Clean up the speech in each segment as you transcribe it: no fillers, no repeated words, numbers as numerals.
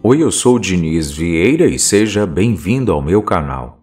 Oi, eu sou o Diniz Vieira e seja bem-vindo ao meu canal.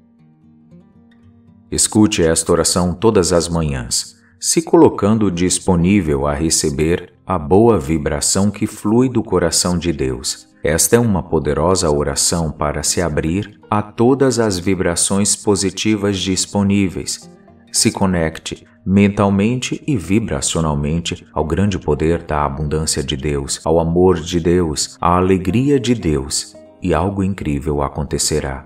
Escute esta oração todas as manhãs, se colocando disponível a receber a boa vibração que flui do coração de Deus. Esta é uma poderosa oração para se abrir a todas as vibrações positivas disponíveis. Se conecte mentalmente e vibracionalmente ao grande poder da abundância de Deus, ao amor de Deus, à alegria de Deus, e algo incrível acontecerá.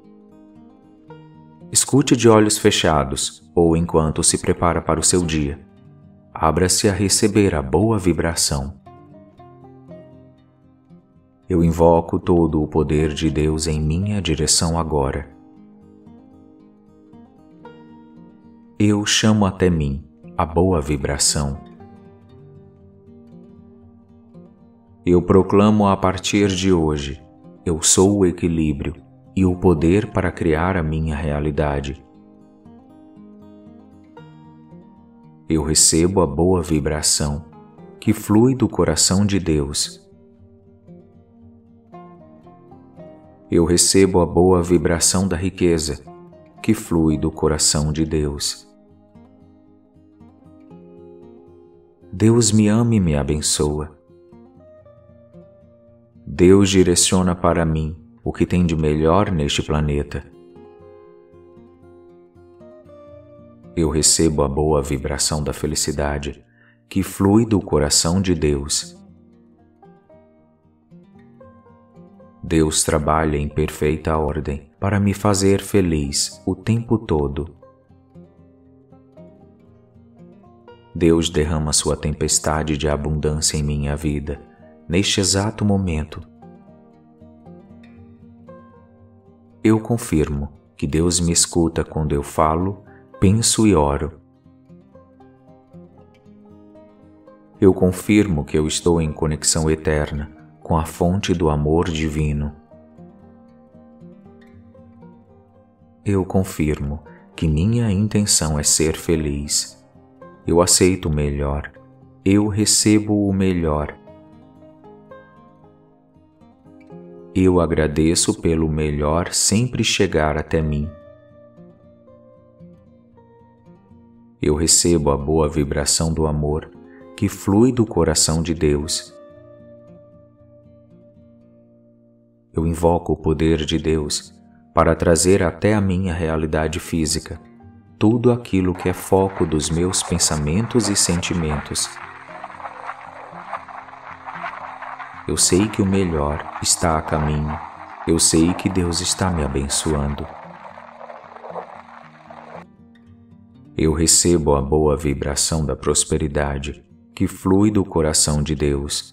Escute de olhos fechados ou enquanto se prepara para o seu dia. Abra-se a receber a boa vibração. Eu invoco todo o poder de Deus em minha direção agora. Eu chamo até mim a boa vibração. Eu proclamo a partir de hoje, eu sou o equilíbrio e o poder para criar a minha realidade. Eu recebo a boa vibração que flui do coração de Deus. Eu recebo a boa vibração da riqueza que flui do coração de Deus. Deus me ama e me abençoa. Deus direciona para mim o que tem de melhor neste planeta. Eu recebo a boa vibração da felicidade que flui do coração de Deus. Deus trabalha em perfeita ordem para me fazer feliz o tempo todo. Deus derrama sua tempestade de abundância em minha vida, neste exato momento. Eu confirmo que Deus me escuta quando eu falo, penso e oro. Eu confirmo que eu estou em conexão eterna com a fonte do amor divino. Eu confirmo que minha intenção é ser feliz. Eu aceito o melhor. Eu recebo o melhor. Eu agradeço pelo melhor sempre chegar até mim. Eu recebo a boa vibração do amor que flui do coração de Deus. Eu invoco o poder de Deus para trazer até a minha realidade física tudo aquilo que é foco dos meus pensamentos e sentimentos. Eu sei que o melhor está a caminho. Eu sei que Deus está me abençoando. Eu recebo a boa vibração da prosperidade que flui do coração de Deus.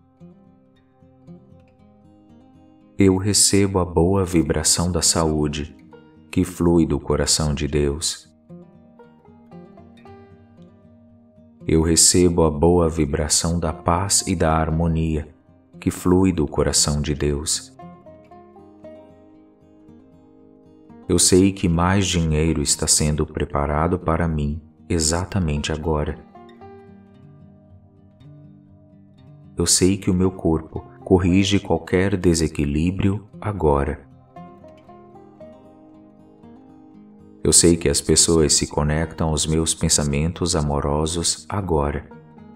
Eu recebo a boa vibração da saúde que flui do coração de Deus. Eu recebo a boa vibração da paz e da harmonia que flui do coração de Deus. Eu sei que mais dinheiro está sendo preparado para mim exatamente agora. Eu sei que o meu corpo corrige qualquer desequilíbrio agora. Eu sei que as pessoas se conectam aos meus pensamentos amorosos agora.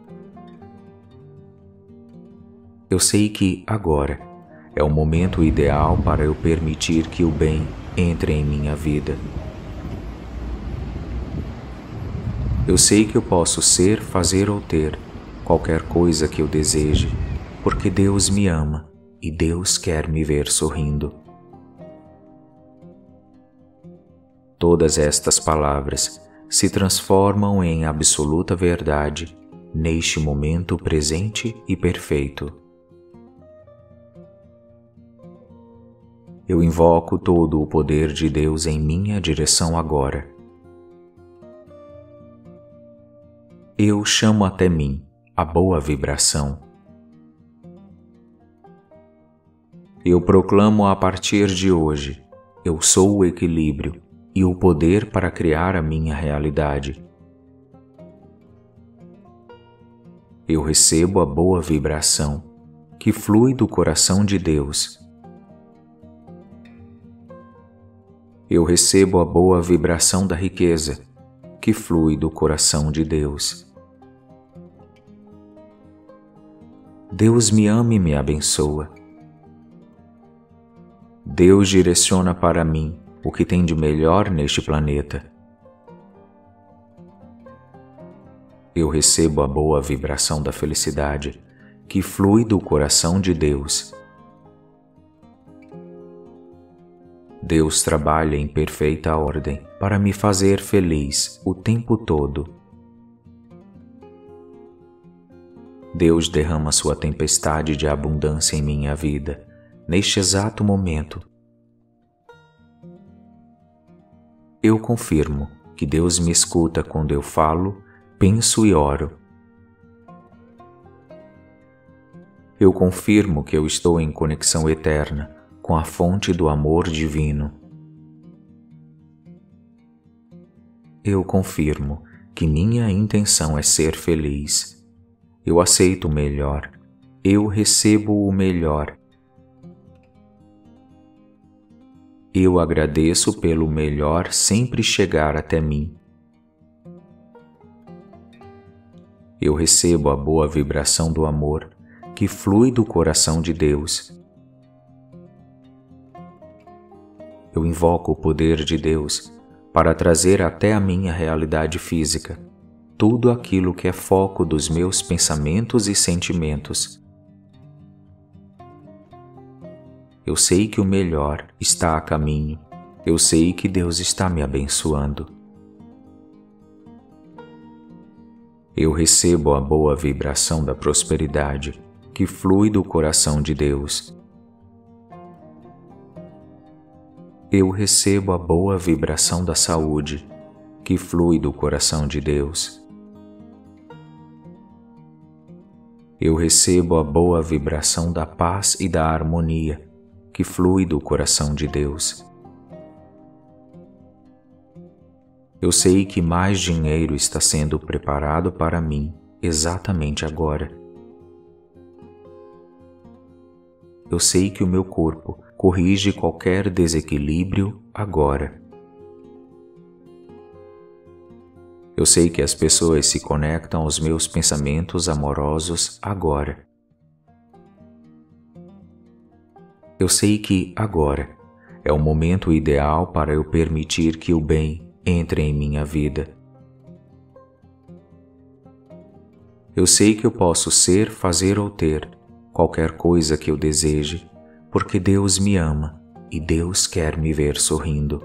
Eu sei que agora é o momento ideal para eu permitir que o bem entre em minha vida. Eu sei que eu posso ser, fazer ou ter qualquer coisa que eu deseje, porque Deus me ama e Deus quer me ver sorrindo. Todas estas palavras se transformam em absoluta verdade neste momento presente e perfeito. Eu invoco todo o poder de Deus em minha direção agora. Eu chamo até mim a boa vibração. Eu proclamo a partir de hoje, eu sou o equilíbrio e o poder para criar a minha realidade. Eu recebo a boa vibração que flui do coração de Deus. Eu recebo a boa vibração da riqueza, que flui do coração de Deus. Deus me ama e me abençoa. Deus direciona para mim o que tem de melhor neste planeta. Eu recebo a boa vibração da felicidade, que flui do coração de Deus. Deus trabalha em perfeita ordem para me fazer feliz o tempo todo. Deus derrama sua tempestade de abundância em minha vida, neste exato momento. Eu confirmo que Deus me escuta quando eu falo, penso e oro. Eu confirmo que eu estou em conexão eterna com a fonte do amor divino. Eu confirmo que minha intenção é ser feliz. Eu aceito o melhor. Eu recebo o melhor. Eu agradeço pelo melhor sempre chegar até mim. Eu recebo a boa vibração do amor que flui do coração de Deus. Eu invoco o poder de Deus para trazer até a minha realidade física tudo aquilo que é foco dos meus pensamentos e sentimentos. Eu sei que o melhor está a caminho. Eu sei que Deus está me abençoando. Eu recebo a boa vibração da prosperidade que flui do coração de Deus. Eu recebo a boa vibração da saúde que flui do coração de Deus. Eu recebo a boa vibração da paz e da harmonia que flui do coração de Deus. Eu sei que mais dinheiro está sendo preparado para mim exatamente agora. Eu sei que o meu corpo corrige qualquer desequilíbrio agora. Eu sei que as pessoas se conectam aos meus pensamentos amorosos agora. Eu sei que agora é o momento ideal para eu permitir que o bem entre em minha vida. Eu sei que eu posso ser, fazer ou ter qualquer coisa que eu deseje, porque Deus me ama e Deus quer me ver sorrindo.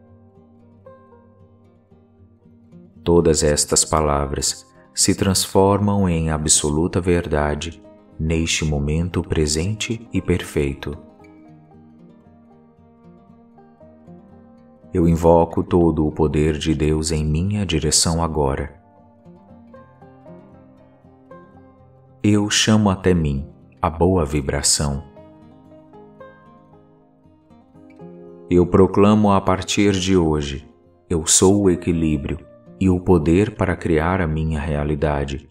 Todas estas palavras se transformam em absoluta verdade neste momento presente e perfeito. Eu invoco todo o poder de Deus em minha direção agora. Eu chamo até mim a boa vibração. Eu proclamo a partir de hoje, eu sou o equilíbrio e o poder para criar a minha realidade.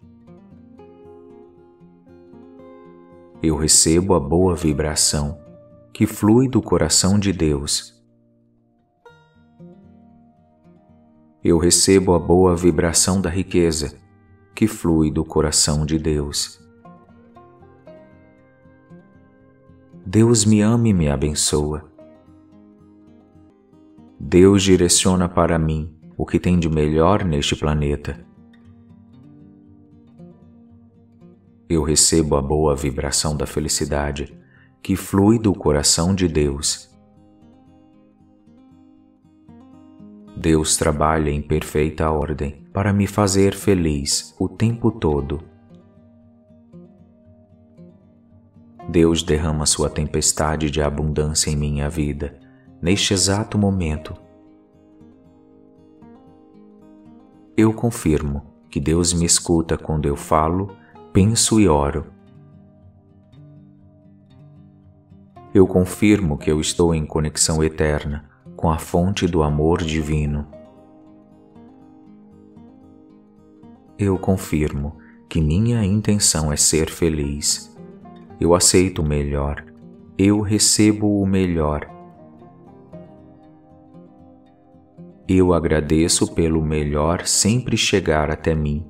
Eu recebo a boa vibração que flui do coração de Deus. Eu recebo a boa vibração da riqueza que flui do coração de Deus. Deus me ama e me abençoa. Deus direciona para mim o que tem de melhor neste planeta. Eu recebo a boa vibração da felicidade que flui do coração de Deus. Deus trabalha em perfeita ordem para me fazer feliz o tempo todo. Deus derrama sua tempestade de abundância em minha vida, neste exato momento. Eu confirmo que Deus me escuta quando eu falo, penso e oro. Eu confirmo que eu estou em conexão eterna com a fonte do amor divino. Eu confirmo que minha intenção é ser feliz. Eu aceito o melhor. Eu recebo o melhor. Eu agradeço pelo melhor sempre chegar até mim.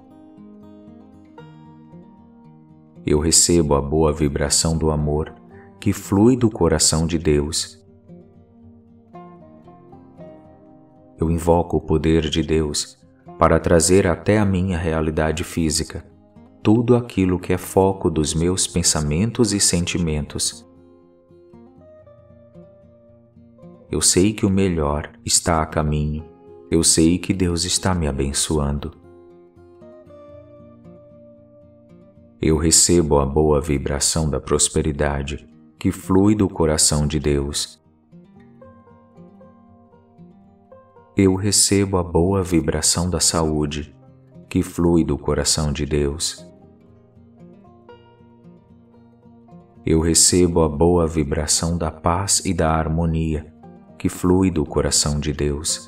Eu recebo a boa vibração do amor que flui do coração de Deus. Eu invoco o poder de Deus para trazer até a minha realidade física tudo aquilo que é foco dos meus pensamentos e sentimentos. Eu sei que o melhor está a caminho. Eu sei que Deus está me abençoando. Eu recebo a boa vibração da prosperidade que flui do coração de Deus. Eu recebo a boa vibração da saúde que flui do coração de Deus. Eu recebo a boa vibração da paz e da harmonia que flui do coração de Deus.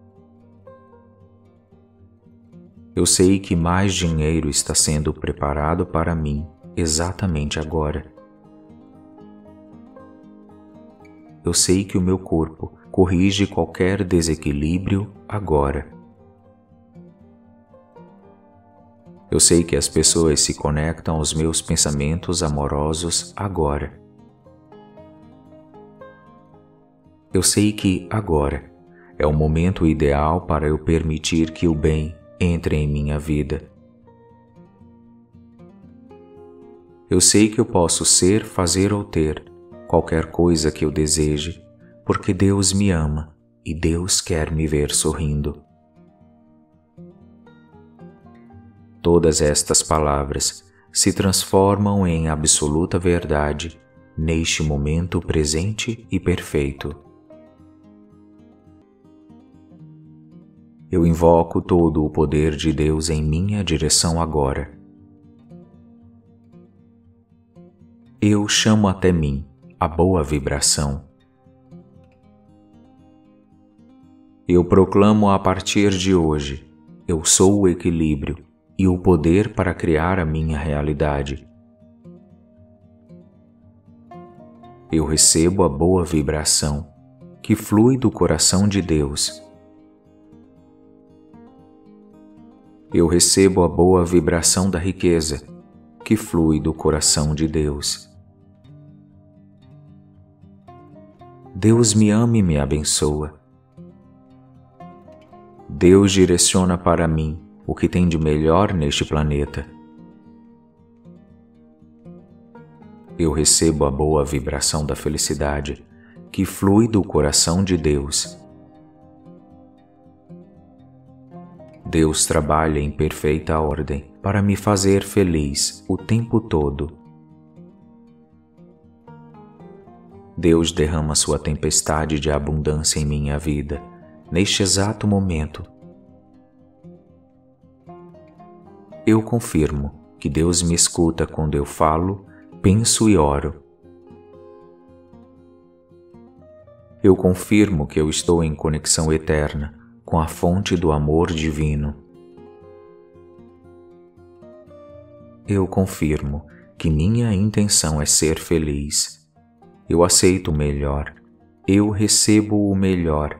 Eu sei que mais dinheiro está sendo preparado para mim exatamente agora. Eu sei que o meu corpo corrige qualquer desequilíbrio agora. Eu sei que as pessoas se conectam aos meus pensamentos amorosos agora. Eu sei que agora é o momento ideal para eu permitir que o bem entre em minha vida. Eu sei que eu posso ser, fazer ou ter qualquer coisa que eu deseje, porque Deus me ama e Deus quer me ver sorrindo. Todas estas palavras se transformam em absoluta verdade neste momento presente e perfeito. Eu invoco todo o poder de Deus em minha direção agora. Eu chamo até mim a boa vibração. Eu proclamo a partir de hoje: eu sou o equilíbrio e o poder para criar a minha realidade. Eu recebo a boa vibração que flui do coração de Deus. Eu recebo a boa vibração da riqueza que flui do coração de Deus. Deus me ama e me abençoa. Deus direciona para mim o que tem de melhor neste planeta. Eu recebo a boa vibração da felicidade que flui do coração de Deus. Deus trabalha em perfeita ordem para me fazer feliz o tempo todo. Deus derrama sua tempestade de abundância em minha vida, neste exato momento. Eu confirmo que Deus me escuta quando eu falo, penso e oro. Eu confirmo que eu estou em conexão eterna com a fonte do amor divino. Eu confirmo que minha intenção é ser feliz. Eu aceito o melhor. Eu recebo o melhor.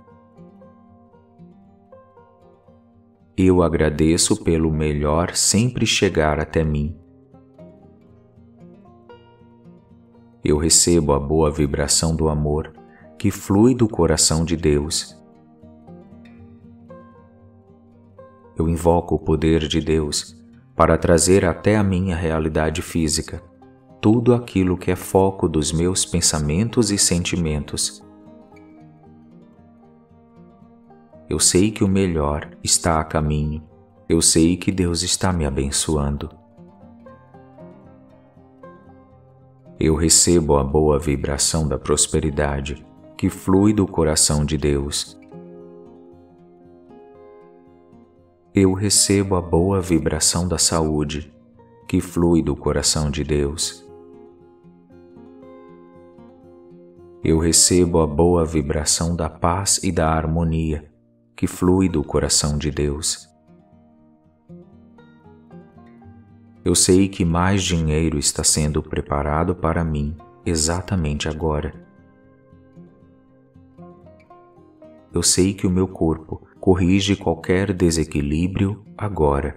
Eu agradeço pelo melhor sempre chegar até mim. Eu recebo a boa vibração do amor que flui do coração de Deus. Eu invoco o poder de Deus para trazer até a minha realidade física tudo aquilo que é foco dos meus pensamentos e sentimentos. Eu sei que o melhor está a caminho. Eu sei que Deus está me abençoando. Eu recebo a boa vibração da prosperidade que flui do coração de Deus. Eu recebo a boa vibração da saúde que flui do coração de Deus. Eu recebo a boa vibração da paz e da harmonia que flui do coração de Deus. Eu sei que mais dinheiro está sendo preparado para mim exatamente agora. Eu sei que o meu corpo corrige qualquer desequilíbrio agora.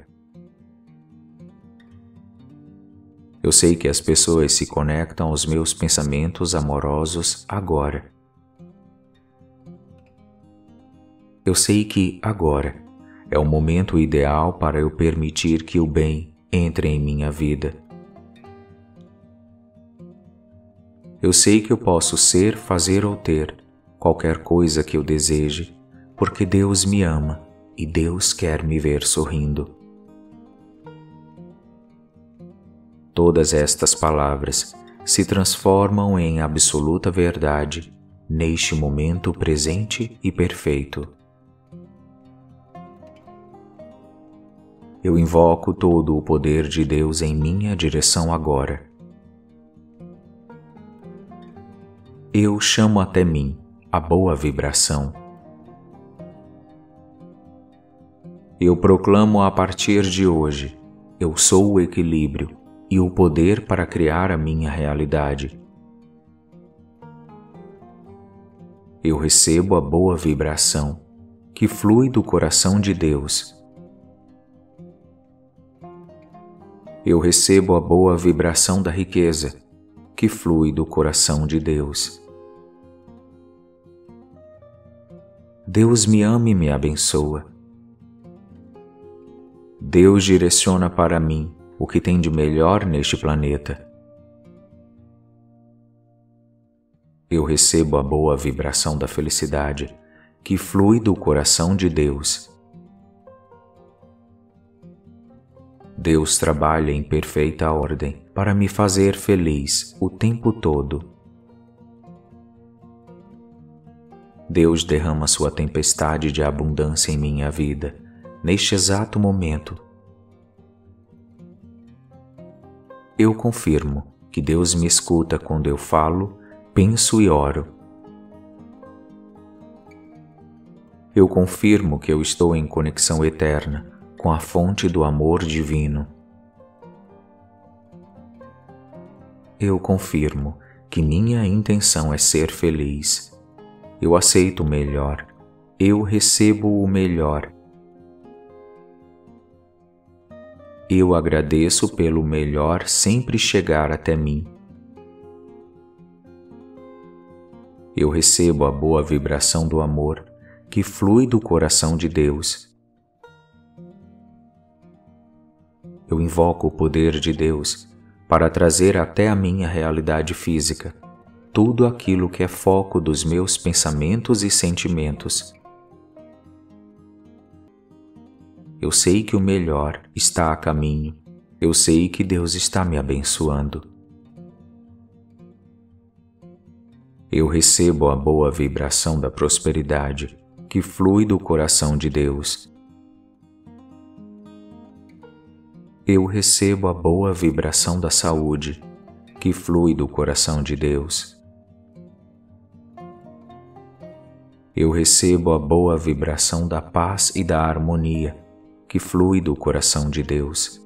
Eu sei que as pessoas se conectam aos meus pensamentos amorosos agora. Eu sei que agora é o momento ideal para eu permitir que o bem entre em minha vida. Eu sei que eu posso ser, fazer ou ter qualquer coisa que eu deseje, porque Deus me ama e Deus quer me ver sorrindo. Todas estas palavras se transformam em absoluta verdade neste momento presente e perfeito. Eu invoco todo o poder de Deus em minha direção agora. Eu chamo até mim a boa vibração. Eu proclamo a partir de hoje, eu sou o equilíbrio e o poder para criar a minha realidade. Eu recebo a boa vibração que flui do coração de Deus. Eu recebo a boa vibração da riqueza que flui do coração de Deus. Deus me ama e me abençoa. Deus direciona para mim o que tem de melhor neste planeta. Eu recebo a boa vibração da felicidade que flui do coração de Deus. Deus trabalha em perfeita ordem para me fazer feliz o tempo todo. Deus derrama sua tempestade de abundância em minha vida, neste exato momento. Eu confirmo que Deus me escuta quando eu falo, penso e oro. Eu confirmo que eu estou em conexão eterna com a fonte do amor divino. Eu confirmo que minha intenção é ser feliz. Eu aceito o melhor. Eu recebo o melhor. Eu agradeço pelo melhor sempre chegar até mim. Eu recebo a boa vibração do amor que flui do coração de Deus. Eu invoco o poder de Deus para trazer até a minha realidade física tudo aquilo que é foco dos meus pensamentos e sentimentos. Eu sei que o melhor está a caminho. Eu sei que Deus está me abençoando. Eu recebo a boa vibração da prosperidade que flui do coração de Deus. Eu recebo a boa vibração da saúde que flui do coração de Deus. Eu recebo a boa vibração da paz e da harmonia que flui do coração de Deus.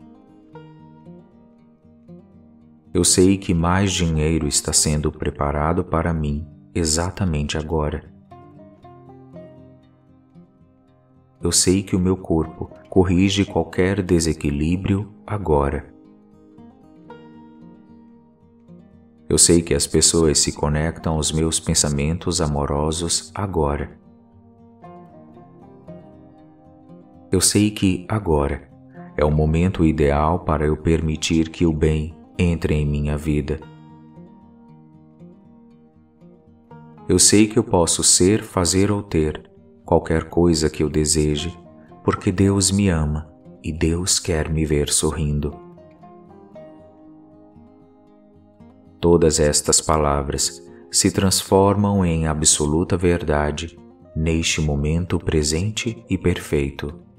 Eu sei que mais dinheiro está sendo preparado para mim exatamente agora. Eu sei que o meu corpo corrige qualquer desequilíbrio agora. Eu sei que as pessoas se conectam aos meus pensamentos amorosos agora. Eu sei que agora é o momento ideal para eu permitir que o bem entre em minha vida. Eu sei que eu posso ser, fazer ou ter qualquer coisa que eu deseje, porque Deus me ama e Deus quer me ver sorrindo. Todas estas palavras se transformam em absoluta verdade neste momento presente e perfeito.